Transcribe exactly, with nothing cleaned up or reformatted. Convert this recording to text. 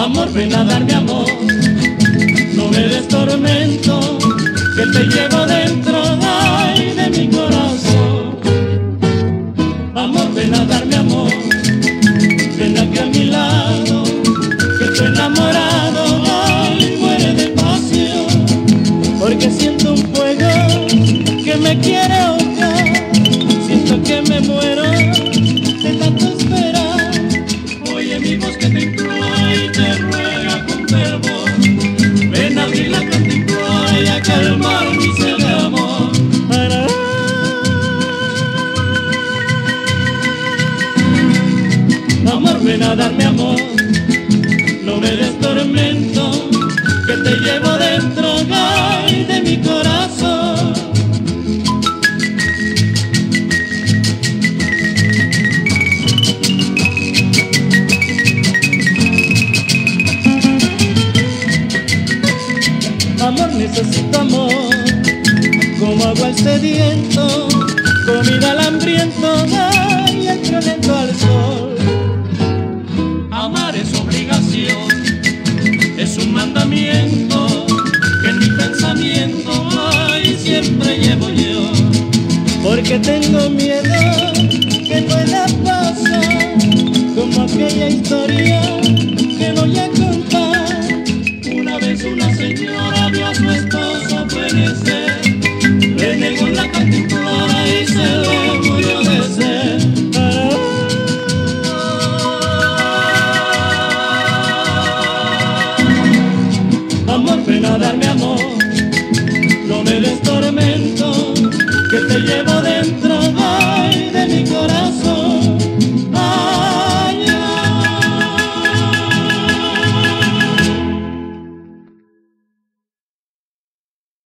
Amor, ven a darme amor, no me des tormento, que te llevo dentro, ay, de mi corazón. Amor, ven a darme amor, ven aquí a mi lado, que estoy enamorado, ay, muere de pasión, porque siento un fuego que me quiere ahogar, siento que me muero de tanto esperar. Oye mi voz que te implora y te ruega con fervor, ven a abrir la cantimplora y a calmar mi sed de amor. Amor, ven a darme amor, no me des tormento, que te llevo dentro, ay, de mi corazón. Amor, necesito amor, como agua al sediento, comida al hambriento, ay, el violento al sol. Amar es obligación, es un mandamiento que en mi pensamiento, ay, siempre llevo yo, porque tengo miedo que pueda pasar como aquella historia que voy a contar. Una vez una señora vio a su esposo perecer, le negó la cantimplora y se le murió de sed. Amor, ven a darme amor, no me des tormento, que te llevo de